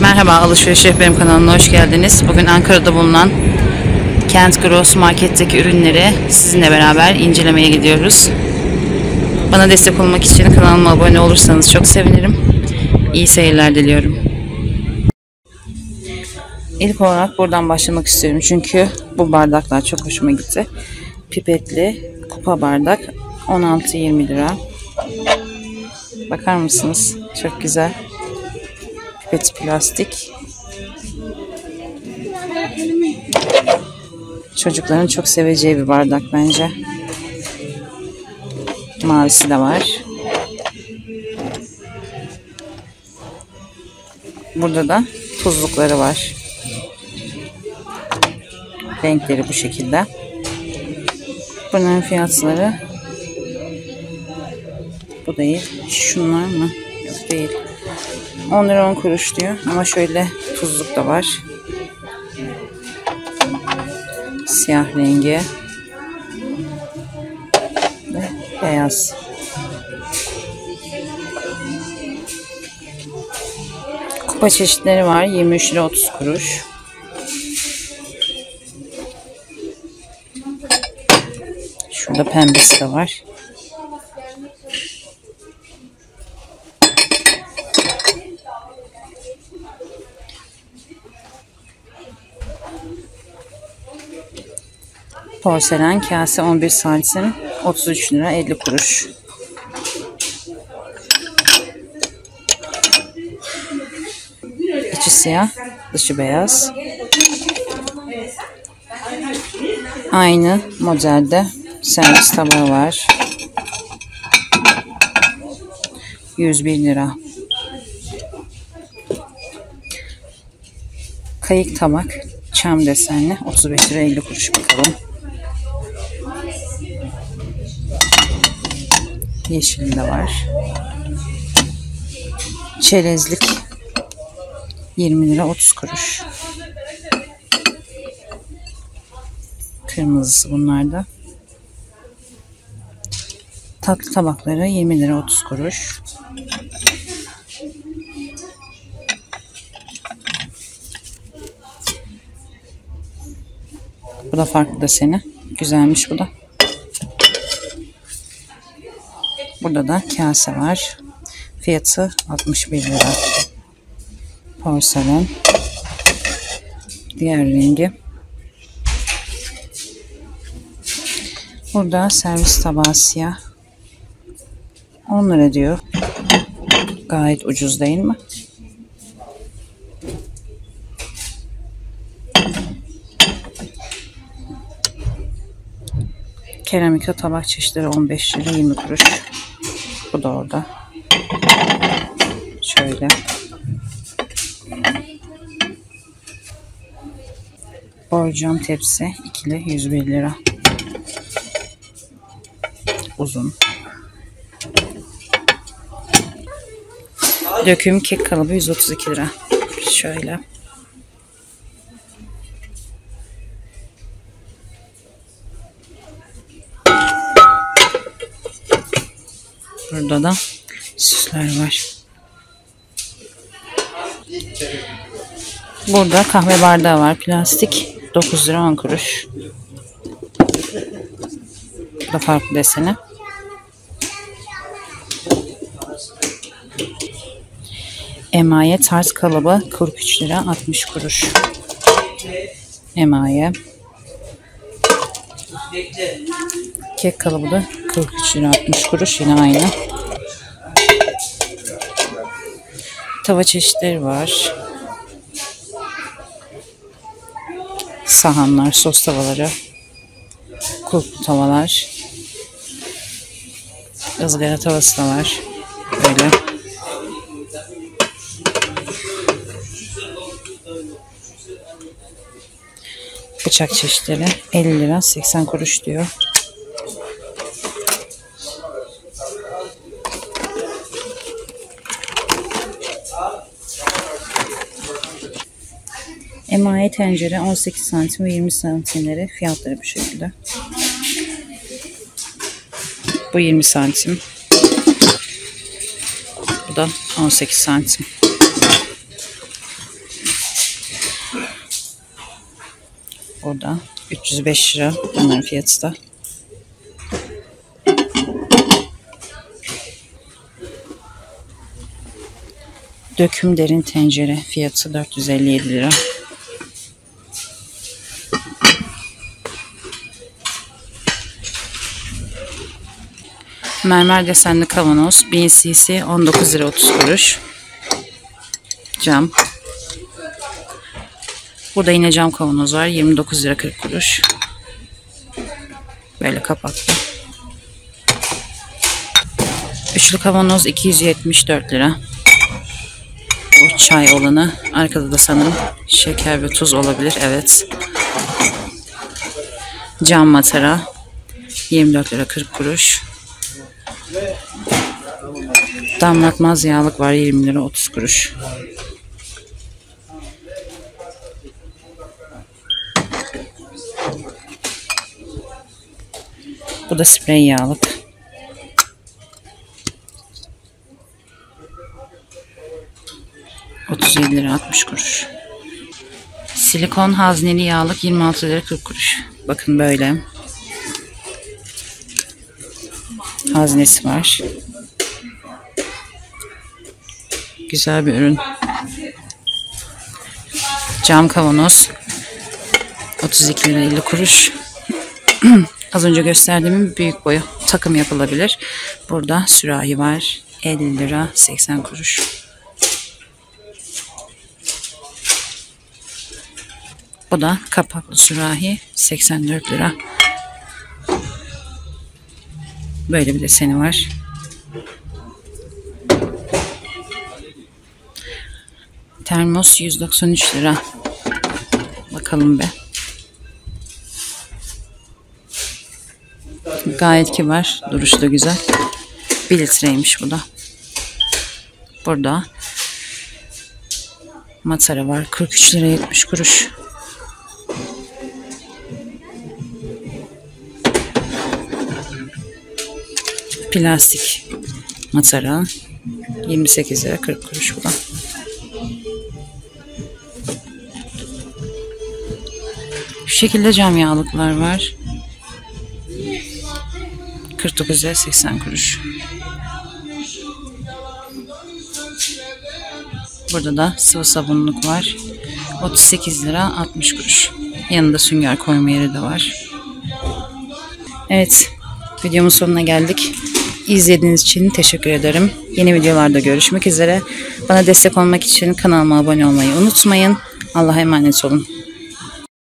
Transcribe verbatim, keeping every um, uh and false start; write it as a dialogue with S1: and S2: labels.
S1: Merhaba, Alışveriş Rehberim kanalına hoş geldiniz. Bugün Ankara'da bulunan Kent Gross Market'teki ürünleri sizinle beraber incelemeye gidiyoruz. Bana destek olmak için kanalıma abone olursanız çok sevinirim. İyi seyirler diliyorum. İlk olarak buradan başlamak istiyorum çünkü bu bardaklar çok hoşuma gitti. Pipetli kupa bardak on altı yirmi lira. Bakar mısınız? Çok güzel. Pipet plastik. Çocukların çok seveceği bir bardak bence. Mavisi de var. Burada da tuzlukları var. Renkleri bu şekilde. Bunların fiyatları bu değil. Şunlar mı? Yok değil. on lira on kuruş diyor. Ama şöyle tuzluk da var. Siyah rengi. Ve beyaz. Kupa çeşitleri var. yirmi üç lira otuz kuruş. Şurada pembesi de var. Porselen kase on bir santim otuz üç lira elli kuruş. İçi siyah, dışı beyaz. Aynı modelde servis tabağı var. yüz bir lira. Kayık tabak çam desenli otuz beş lira elli kuruş bakalım. Yeşili de var. Çerezlik yirmi lira otuz kuruş. Kırmızısı bunlar da. Tatlı tabakları yirmi lira otuz kuruş. Bu da farklı deseni. Güzelmiş bu da. Burada da kase var. Fiyatı altmış bir lira. Porselen. Diğer rengi. Burada servis tabağı siyah. on lira diyor. Gayet ucuz değil mi? Keramika tabak çeşitleri on beş lira yirmi kuruş. Bu da orada. Şöyle. Borcam tepsi ikili yüz bir lira. Uzun. Döküm kek kalıbı yüz otuz iki lira. Şöyle. Burada da süsler var. Burada kahve bardağı var. Plastik dokuz lira on kuruş. Bu da farklı deseni. Emaye tarz kalıbı kırk üç lira altmış kuruş. Emaye. Kek kalıbı da kırk üç lira altmış kuruş. Yine aynı. Tava çeşitleri var. Sahanlar, sos tavaları, kulplu tavalar, ızgara tavası da var. Böyle. Bıçak çeşitleri elli lira seksen kuruş diyor. Emaye tencere on sekiz santim ve yirmi santimleri fiyatları bu şekilde. Bu yirmi santim. Bu da on sekiz santim. Burada üç yüz beş lira bunların fiyatı da. Döküm derin tencere fiyatı dört yüz elli yedi lira. Mermer desenli kavanoz bin cc on dokuz lira otuz kuruş. Cam. Burada yine cam kavanoz var yirmi dokuz lira kırk kuruş. Böyle kapaklı. Üçlü kavanoz iki yüz yetmiş dört lira. Bu çay olanı. Arkada da sanırım şeker ve tuz olabilir. Evet. Cam matara yirmi dört lira kırk kuruş. Damlatmaz yağlık var yirmi lira otuz kuruş. Bu da sprey yağlık. otuz yedi lira altmış kuruş. Silikon hazneli yağlık yirmi altı lira kırk kuruş. Bakın böyle. Haznesi var. Güzel bir ürün. Cam kavanoz otuz iki lira elli kuruş. Az önce gösterdiğim büyük boy takım yapılabilir. Burada sürahi var. elli lira seksen kuruş. Bu da kapaklı sürahi seksen dört lira. Böyle bir deseni var. Termos yüz doksan üç lira. Bakalım be. Gayet kibar. Duruşu da güzel. bir litreymiş bu da. Burada matara var. kırk üç lira yetmiş kuruş. Plastik matara yirmi sekiz lira kırk kuruş bu da. Şu şekilde cam yağlıklar var. kırk dokuz lira seksen kuruş. Burada da sıvı sabunluk var. otuz sekiz lira altmış kuruş. Yanında sünger koyma yeri de var. Evet, videomun sonuna geldik. İzlediğiniz için teşekkür ederim. Yeni videolarda görüşmek üzere. Bana destek olmak için kanalıma abone olmayı unutmayın. Allah'a emanet olun.